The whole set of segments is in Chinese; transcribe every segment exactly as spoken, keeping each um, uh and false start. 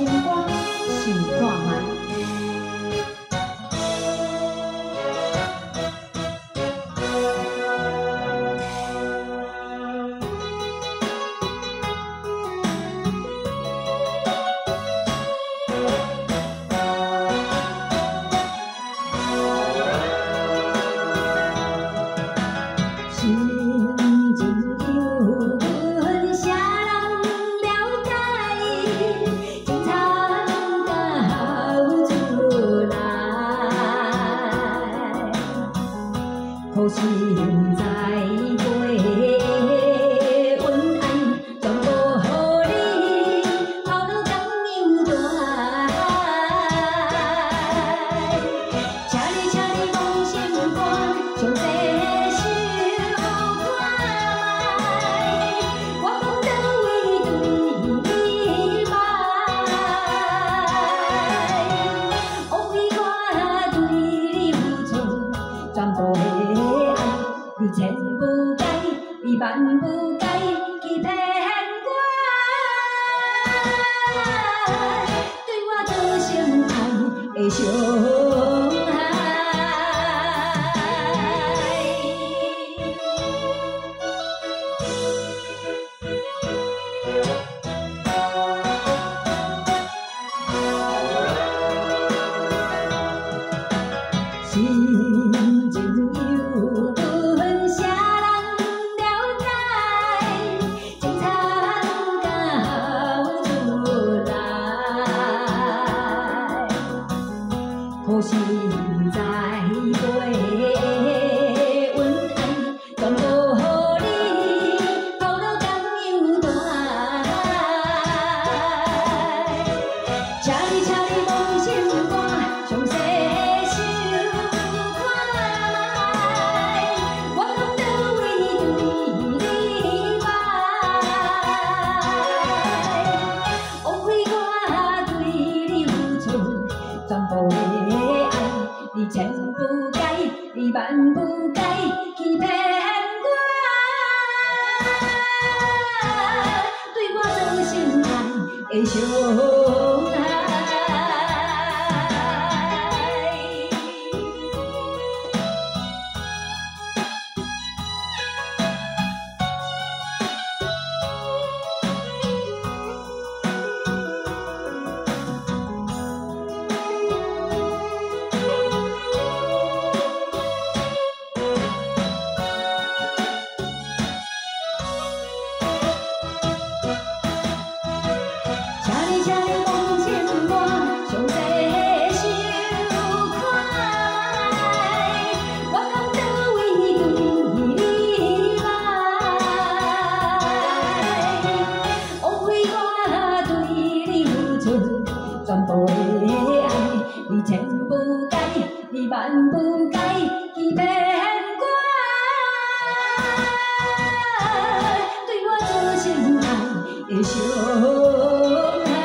心肝，想看卖。 可惜现在过恩爱，全部予你抛落江洋大海。请你，请你放心肝，详细想看卖。我讲倒位对你歹，乌龟我对你付出全部的。 你千不该，你万不该欺骗我，对我造成爱的伤害。心情有。 可惜现在过恩爱，全部予你抛落江洋大海。请你，请你放心肝，详细想看卖。我讲倒位对你歹，枉费我对你付出全部的。 你千不该，你万不该欺骗我，对我造成爱的伤害。全部的爱，你千不该，你万不该欺骗我，对我造成爱的伤害。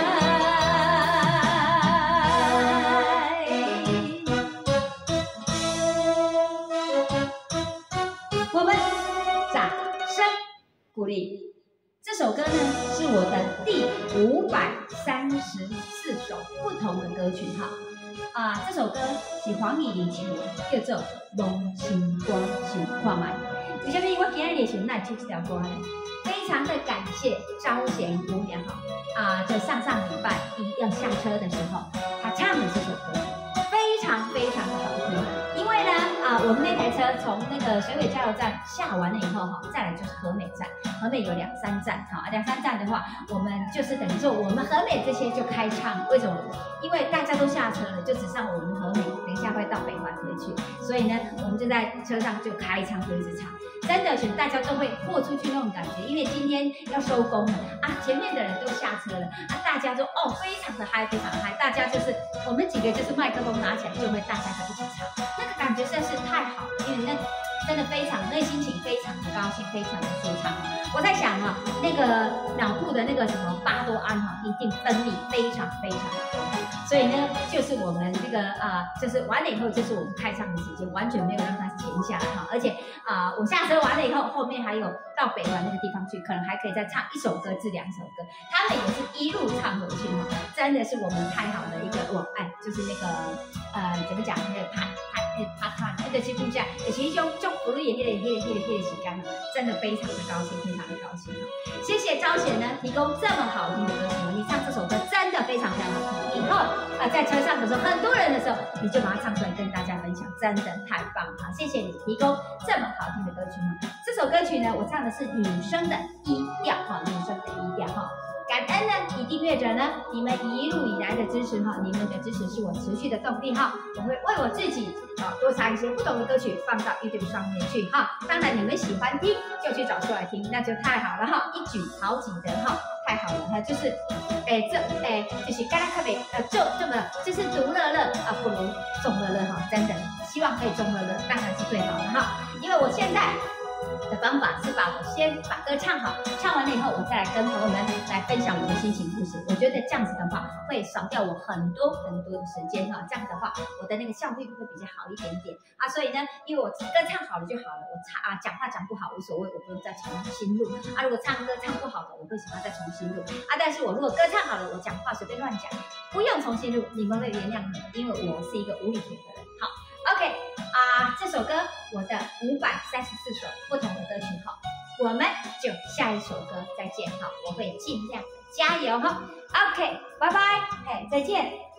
我们掌声鼓励。 这首歌呢是我的第五百三十四首不同的歌曲哈啊，这首歌是黄义玲唱的，叫做《拢心肝想看卖》。为什么我今日想来唱这条歌呢？非常的感谢招贤姑娘哈啊，就上上礼拜一要下车的时候，她唱的这首歌非常非常的好听。因为呢啊，我们那台车从那个水尾加油站下完了以后哈，再来就是和美站。 和美有两三站，好，两三站的话，我们就是等于说，我们和美这些就开唱。为什么？因为大家都下车了，就只剩我们和美，等一下会到北环回去，所以呢，我们就在车上就开唱，就一直唱。真的是大家都会豁出去那种感觉，因为今天要收工了啊，前面的人都下车了啊，大家就哦非常的嗨，非常的嗨，大家就是我们几个就是麦克风拿起来就会大家就一起唱，那个感觉真是太好了，因为那真的非常，那心情非常的高兴，非常的舒畅。我在想啊，那个脑部的那个什么巴多胺哈，一定分泌非常非常的多。所以呢，就是我们这个啊、呃，就是完了以后，就是我们开唱的时间，完全没有让它停下来哈。而且啊、呃，我下车完了以后，后面还有到北环那个地方去，可能还可以再唱一首歌至两首歌。他们也是一路唱回去哈，真的是我们太好的一个我爱，就是那个呃，怎么讲那个拍拍拍拍那个情况下，其实就就不是也那个那个那个那个时间哈，真的非常的高兴，非常的高兴哈。谢谢昭贤呢提供这么好听的歌曲，你唱这首歌真的非常非常好听。以后啊，在车上的时候，很多人的时候，你就把它唱出来跟大家分享，真的太棒了！谢谢你提供这么好听的歌曲哈。这首歌曲呢，我唱的是女生的一调哈，女生的一调哈。感恩呢，你订阅者呢，你们一路以来的支持哈，你们的支持是我持续的动力哈。我会为我自己啊多查一些不同的歌曲放到 YouTube 上面去哈。当然你们喜欢听就去找出来听，那就太好了哈，一举好几得哈，太好了哈，就是，哎这哎就是刚刚特别呃就这么就是独乐乐啊不如众乐乐哈，真的希望可以众乐乐，当然是最好的哈，因为我现在的方法是把我先把歌唱好，唱完了以后，我再来跟朋友们来分享我的心情故事。我觉得这样子的话，会少掉我很多很多的时间哈。这样的话，我的那个效率会比较好一点点啊。所以呢，因为我歌唱好了就好了，我唱啊讲话讲不好无所谓，我不用再重新录啊。如果唱歌唱不好的，我会想要再重新录啊。但是我如果歌唱好了，我讲话随便乱讲，不用重新录，你们会原谅我，因为我是一个无厘头的人。好 ，OK。啊，这首歌我的五百三十四首不同的歌曲哈，我们就下一首歌再见哈，我会尽量加油哈 ，OK， 拜拜，嘿，再见。